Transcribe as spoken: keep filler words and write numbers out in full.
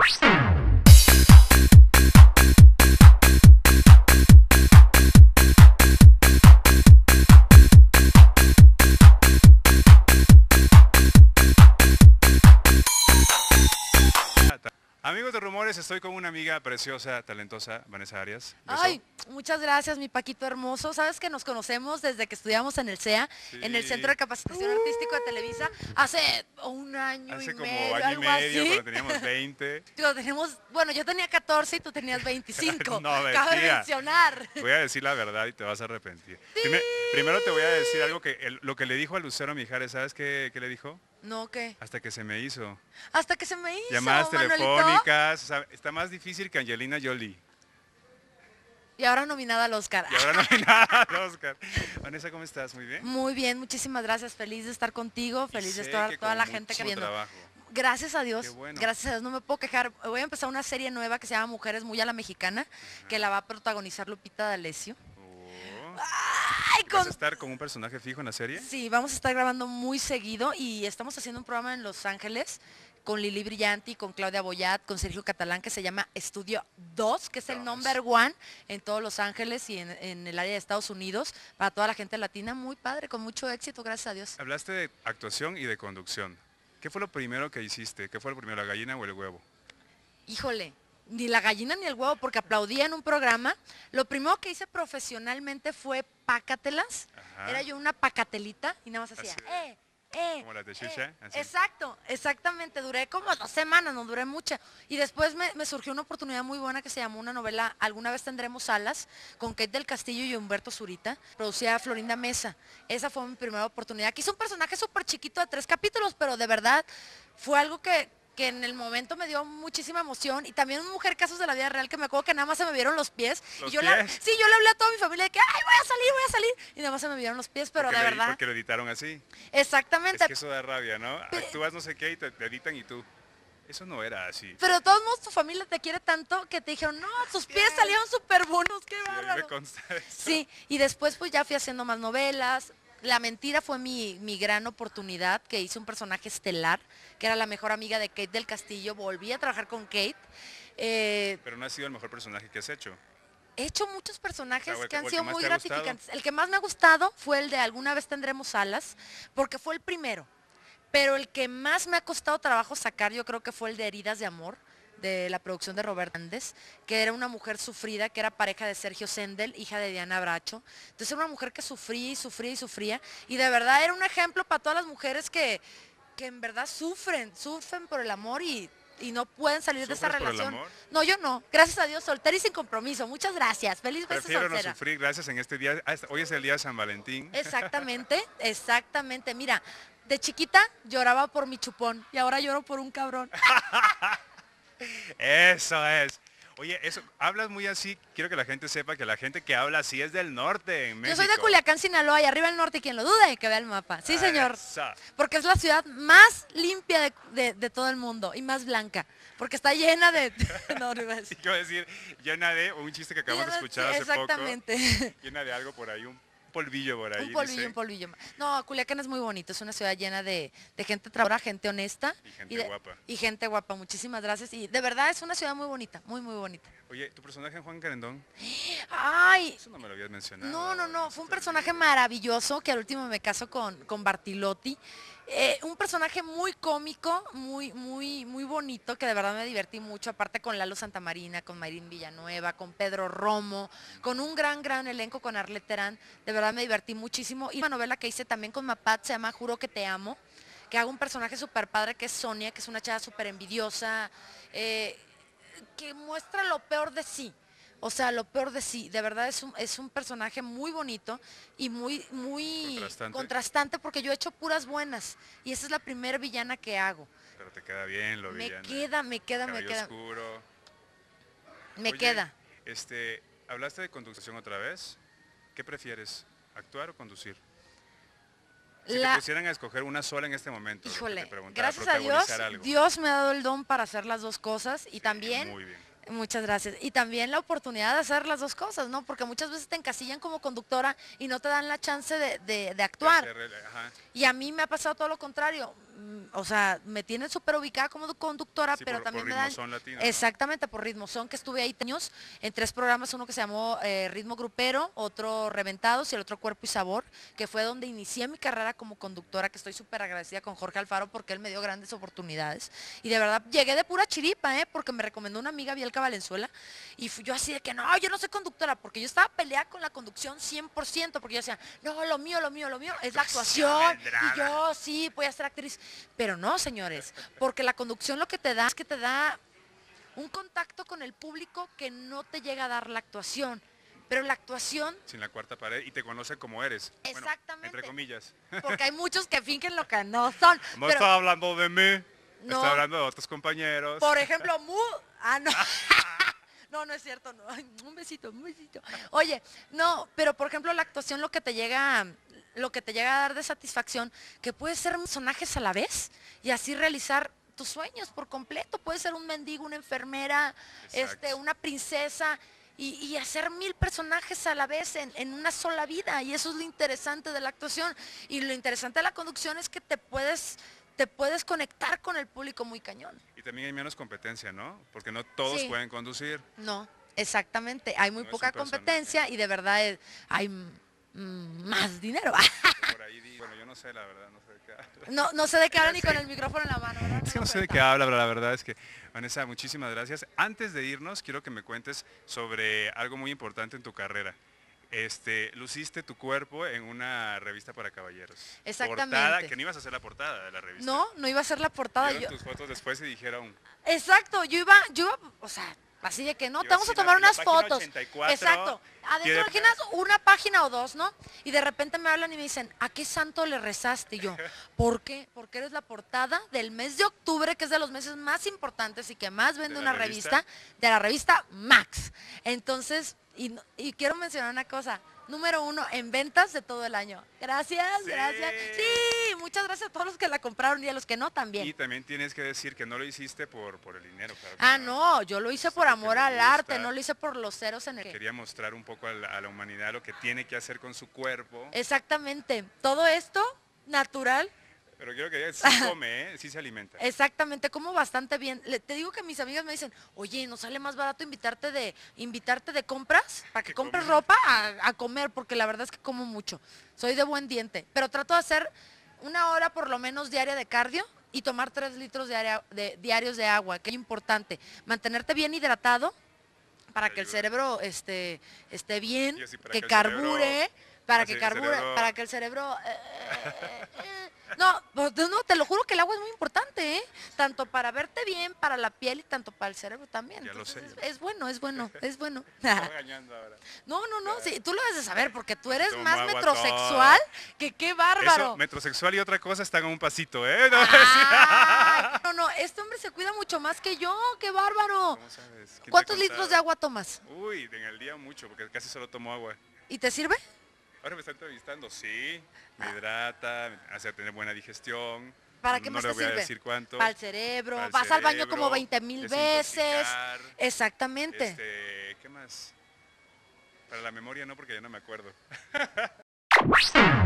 Amigos de Rumores, estoy con una amiga preciosa, talentosa, Vanessa Arias. Beso. Ay, muchas gracias, mi Paquito hermoso. Sabes que nos conocemos desde que estudiamos en el C E A, sí. en el Centro de Capacitación uh. Artístico de Televisa, hace un año hace y como medio, año y medio, así. cuando teníamos veinte. Yo, tenemos, bueno, yo tenía catorce y tú tenías veinticinco. No, cabe mencionar. Voy a decir la verdad y te vas a arrepentir. Sí. Primer, primero te voy a decir algo que el, lo que le dijo a Lucero Mijares, ¿sabes qué, qué le dijo? No, ¿qué? Hasta que se me hizo. Hasta que se me hizo, Llamadas Manuelito. telefónicas, o sea, está más difícil que Angelina Jolie. Y ahora nominada al Oscar. Y ahora nominada al Oscar. Vanessa, ¿cómo estás? ¿Muy bien? Muy bien, muchísimas gracias. Feliz de estar contigo, feliz de estar que toda la gente que viendo. Trabajo. Gracias a Dios, bueno. gracias a Dios, no me puedo quejar. Voy a empezar una serie nueva que se llama Mujeres muy a la Mexicana, uh-huh. que la va a protagonizar Lupita D'Alessio. Ay, con... ¿Vas a estar con un personaje fijo en la serie? Sí, vamos a estar grabando muy seguido y estamos haciendo un programa en Los Ángeles con Lili Brillanti, con Claudia Boyat, con Sergio Catalán, que se llama Estudio dos, que es el number one en todos Los Ángeles y en, en el área de Estados Unidos, para toda la gente latina. Muy padre, con mucho éxito, gracias a Dios. Hablaste de actuación y de conducción. ¿Qué fue lo primero que hiciste? ¿Qué fue lo primero, la gallina o el huevo? Híjole, ni la gallina ni el huevo, porque aplaudía en un programa. Lo primero que hice profesionalmente fue pácatelas. Ajá. Era yo una pacatelita y nada más hacía, así, eh, eh. Como las de Xuxa. Eh. Exacto, exactamente. Duré como dos semanas, no duré mucha. Y después me, me surgió una oportunidad muy buena que se llamó una novela, Alguna vez tendremos alas, con Kate del Castillo y Humberto Zurita, producida Florinda Mesa. Esa fue mi primera oportunidad. Aquí hice un personaje súper chiquito de tres capítulos, pero de verdad fue algo que... que en el momento me dio muchísima emoción, y también una mujer casos de la vida real que me acuerdo que nada más se me vieron los pies. ¿Los y yo pies? La, sí, yo le hablé a toda mi familia de que, ay, voy a salir, voy a salir, y nada más se me vieron los pies, pero porque de le, verdad. Porque lo editaron así. Exactamente. Es que eso da rabia, ¿no? Actúas no sé qué y te, te editan y tú. Eso no era así. Pero de todos modos tu familia te quiere tanto que te dijeron, no, tus pies salieron súper buenos, qué sí, bárbaro. Me consta eso. Sí, y después pues ya fui haciendo más novelas. La Mentira fue mi, mi gran oportunidad, que hice un personaje estelar, que era la mejor amiga de Kate del Castillo. Volví a trabajar con Kate. Eh, Pero no ha sido el mejor personaje que has hecho. He hecho muchos personajes o sea, que han que sido muy gratificantes. Gustado. El que más me ha gustado fue el de Alguna vez tendremos alas, porque fue el primero. Pero el que más me ha costado trabajo sacar, yo creo que fue el de Heridas de Amor, de la producción de Robert Hernández, que era una mujer sufrida, que era pareja de Sergio Sendel, hija de Diana Bracho. Entonces era una mujer que sufría y sufría y sufría, y de verdad era un ejemplo para todas las mujeres que, que en verdad sufren, sufren por el amor y, y no pueden salir de esa relación. Por el amor? No, yo no, gracias a Dios, soltera y sin compromiso. Muchas gracias, feliz beso soltera. Prefiero no sufrir, gracias en este día, hoy es el día de San Valentín. Exactamente, exactamente, mira, de chiquita lloraba por mi chupón y ahora lloro por un cabrón. Eso es. Oye, eso, hablas muy así, quiero que la gente sepa que la gente que habla así es del norte, en México. Yo soy de Culiacán, Sinaloa, y arriba del norte, quien lo dude, que vea el mapa. Sí, señor. Eso. Porque es la ciudad más limpia de, de, de todo el mundo y más blanca, porque está llena de... No, no iba a decir. Sí, quiero decir, llena de un chiste que acabamos de escuchar hace exactamente. poco. Llena de algo por ahí, un polvillo por ahí. Un polvillo, dice. un polvillo. No, Culiacán es muy bonito, es una ciudad llena de, de gente trabajadora, gente honesta. Y gente y de, guapa. Y gente guapa, muchísimas gracias. Y de verdad es una ciudad muy bonita, muy, muy bonita. Oye, ¿tu personaje en Juan Carendón? Ay. Eso no me lo habías mencionado. No, no, no, fue un personaje maravilloso, que al último me caso con, con Bartilotti. Eh, un personaje muy cómico, muy, muy, muy bonito, que de verdad me divertí mucho, aparte con Lalo Santamarina, con Mayrín Villanueva, con Pedro Romo, con un gran, gran elenco, con Arlette Terán. De verdad me divertí muchísimo. Y una novela que hice también con Mapat se llama Juro que te amo, que hago un personaje súper padre, que es Sonia, que es una chava súper envidiosa, eh, que muestra lo peor de sí. O sea, lo peor de sí, de verdad es un, es un personaje muy bonito y muy, muy contrastante. contrastante, porque yo he hecho puras buenas y esa es la primera villana que hago. Pero te queda bien lo me villana. queda, me queda, Cabello me queda. oscuro. Me Oye, queda. Este, ¿hablaste de conducción otra vez? ¿Qué prefieres, actuar o conducir? Si la... te pusieran a escoger una sola en este momento. Híjole, te gracias a Dios, algo. Dios me ha dado el don para hacer las dos cosas y sí, también... Muy bien. Muchas gracias. Y también la oportunidad de hacer las dos cosas, ¿no? Porque muchas veces te encasillan como conductora y no te dan la chance de, de, de actuar. Ajá. Y a mí me ha pasado todo lo contrario. o sea, me tienen súper ubicada como conductora, Sí, pero por, también por me dan... Ritmo Son Latino, ¿no? Exactamente, por Ritmo Son, que estuve ahí años en tres programas, uno que se llamó eh, Ritmo Grupero, otro Reventados y el otro Cuerpo y Sabor, que fue donde inicié mi carrera como conductora, que estoy súper agradecida con Jorge Alfaro porque él me dio grandes oportunidades. Y de verdad, llegué de pura chiripa, ¿eh? Porque me recomendó una amiga, Bielka Valenzuela, y fui yo así de que, no, yo no soy conductora, porque yo estaba peleada con la conducción cien por ciento, porque yo decía, no, lo mío, lo mío, lo mío es la actuación, y yo sí, voy a ser actriz. Pero no, señores, porque la conducción lo que te da es que te da un contacto con el público que no te llega a dar la actuación. Pero la actuación... Sin la cuarta pared y te conoce como eres. Exactamente. Bueno, entre comillas. Porque hay muchos que fingen lo que no son. No pero, estaba hablando de mí, no, estaba hablando de otros compañeros. Por ejemplo, mu... Ah, no. No, no es cierto, no. Ay, un besito, un besito. Oye, no, pero por ejemplo la actuación lo que te llega, lo que te llega a dar de satisfacción, que puedes ser personajes a la vez y así realizar tus sueños por completo. Puedes ser un mendigo, una enfermera, este, una princesa y, y hacer mil personajes a la vez en, en una sola vida. Y eso es lo interesante de la actuación. Y lo interesante de la conducción es que te puedes te puedes conectar con el público muy cañón. Y también hay menos competencia, ¿no? Porque no todos Sí. pueden conducir. No, exactamente. Hay muy No es poca un personaje. competencia y de verdad es- hay mm, más dinero. Por ahí di- bueno, yo no sé, la verdad, no sé de qué habla. No, no sé de qué hablan ni con el micrófono en la mano, ¿verdad? Es que me no sé de cuenta. qué habla, pero la verdad es que, Vanessa, muchísimas gracias. Antes de irnos, quiero que me cuentes sobre algo muy importante en tu carrera. Este, luciste tu cuerpo en una revista para caballeros. Exactamente. Portada, que no ibas a hacer la portada de la revista. No, no iba a ser la portada. Vieron Yo, tus fotos después y dijeron, exacto, yo iba, yo iba, o sea, así de que no, te Iba vamos a así la- tomar la unas página fotos. ochenta y cuatro, Exacto. Adentro tiene- imaginas una página o dos, ¿no? Y de repente me hablan y me dicen, ¿a qué santo le rezaste? Y yo, ¿por qué? Porque eres la portada del mes de octubre, que es de los meses más importantes y que más vende ¿De una la revista? revista? de la revista Max. Entonces, y, no- y quiero mencionar una cosa. Número uno en ventas de todo el año. Gracias, Sí. gracias. Sí, muchas gracias a todos los que la compraron y a los que no también. y también tienes que decir que no lo hiciste por, por el dinero. Claro que Ah, no, yo lo hice Hiciste por porque amor le al arte, gusta. no lo hice por los ceros en el... Quería mostrar un poco a la, a la humanidad lo que tiene que hacer con su cuerpo. Exactamente. Todo esto natural, Pero quiero que digas, sí come, ¿eh? Sí se alimenta. exactamente, como bastante bien. Le- te digo que mis amigas me dicen, oye, ¿no sale más barato invitarte de invitarte de compras para que Que compres comer. ropa a, a comer? Porque la verdad es que como mucho. Soy de buen diente. Pero trato de hacer una hora por lo menos diaria de cardio y tomar tres litros diaria- de- diarios de agua, que es importante. Mantenerte bien hidratado para que el Ayuda. cerebro esté, esté bien, Y así para que que el carbure, cerebro- para así que el carbure, cerebro- para que el cerebro... eh, eh, eh. No, pues, no, te lo juro que el agua es muy importante, ¿eh? Tanto para verte bien, para la piel y tanto para el cerebro también. Ya lo Entonces, sé, es, ya lo es bueno, es bueno, es bueno. Estoy regañando ahora. No, no, no, sí, tú lo debes de saber porque tú eres Tomo más agua metrosexual que qué bárbaro. Eso, metrosexual y otra cosa están a un pasito, ¿eh? No, Ay, no, no, este hombre se cuida mucho más que yo, qué bárbaro. ¿Cómo sabes? ¿Quién te ha ¿Cuántos litros contado? de agua tomas? Uy, en el día mucho, porque casi solo tomo agua. ¿Y te sirve? Ahora me está entrevistando, sí, me hidrata, me hace tener buena digestión. ¿Para qué no más le te voy a sirve? decir cuánto. Para el cerebro, Para el vas al baño como cerebro, veinte mil veces. desintoxicar, Exactamente. Este, ¿qué más? Para la memoria no, porque ya no me acuerdo.